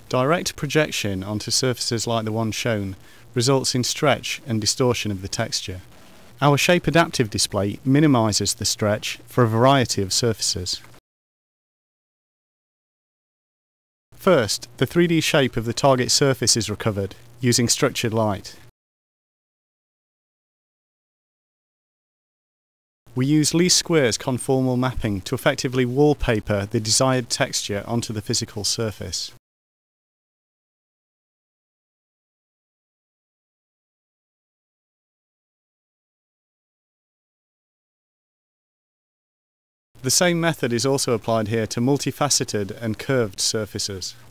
Direct projection onto surfaces like the one shown results in stretch and distortion of the texture. Our shape adaptive display minimises the stretch for a variety of surfaces. First, the 3D shape of the target surface is recovered using structured light. We use least squares conformal mapping to effectively wallpaper the desired texture onto the physical surface. The same method is also applied here to multifaceted and curved surfaces.